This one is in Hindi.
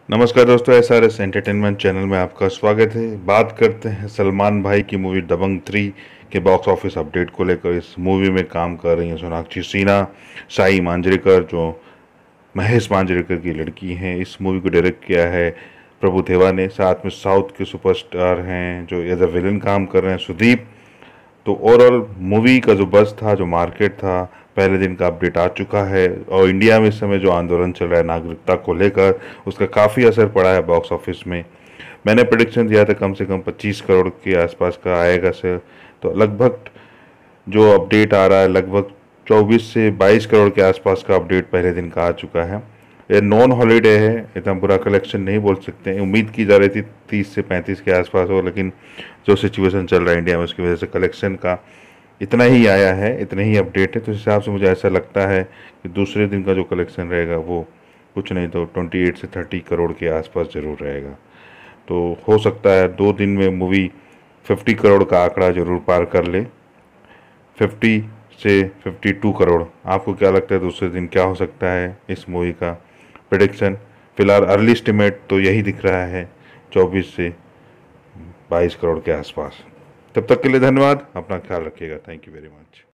नमस्कार दोस्तों, SRS एंटरटेनमेंट चैनल में आपका स्वागत है। बात करते हैं सलमान भाई की मूवी दबंग 3 के बॉक्स ऑफिस अपडेट को लेकर। इस मूवी में काम कर रही हैं सोनाक्षी सिन्हा, साई मांजरेकर जो महेश मांजरेकर की लड़की हैं। इस मूवी को डायरेक्ट किया है प्रभु देवा ने। साथ में साउथ के सुपरस्टार हैं जो एज अ विलन काम कर रहे हैं, सुदीप। तो ओवरऑल मूवी का जो बज़ था, जो मार्केट था, पहले दिन का अपडेट आ चुका है। और इंडिया में इस समय जो आंदोलन चल रहा है नागरिकता को लेकर, उसका काफ़ी असर पड़ा है बॉक्स ऑफिस में। मैंने प्रेडिक्शन दिया था कम से कम 25 करोड़ के आसपास का आएगा सर। तो लगभग जो अपडेट आ रहा है, लगभग 24 से 22 करोड़ के आसपास का अपडेट पहले दिन का आ चुका है। ये नॉन हॉलीडे है, इतना बुरा कलेक्शन नहीं बोल सकते। उम्मीद की जा रही थी 30 से 35 के आसपास हो, लेकिन जो सिचुएशन चल रहा है इंडिया में उसकी वजह से कलेक्शन का इतना ही आया है, इतने ही अपडेट है। तो इस हिसाब से मुझे ऐसा लगता है कि दूसरे दिन का जो कलेक्शन रहेगा वो कुछ नहीं तो 28 से 30 करोड़ के आसपास ज़रूर रहेगा। तो हो सकता है 2 दिन में मूवी 50 करोड़ का आंकड़ा ज़रूर पार कर ले। 50 से 52 करोड़। आपको क्या लगता है दूसरे दिन क्या हो सकता है इस मूवी का प्रेडिक्शन? फिलहाल अर्ली एस्टिमेट तो यही दिख रहा है, 24 से 22 करोड़ के आसपास। तब तक के लिए धन्यवाद, अपना ख्याल रखिएगा। Thank you very much.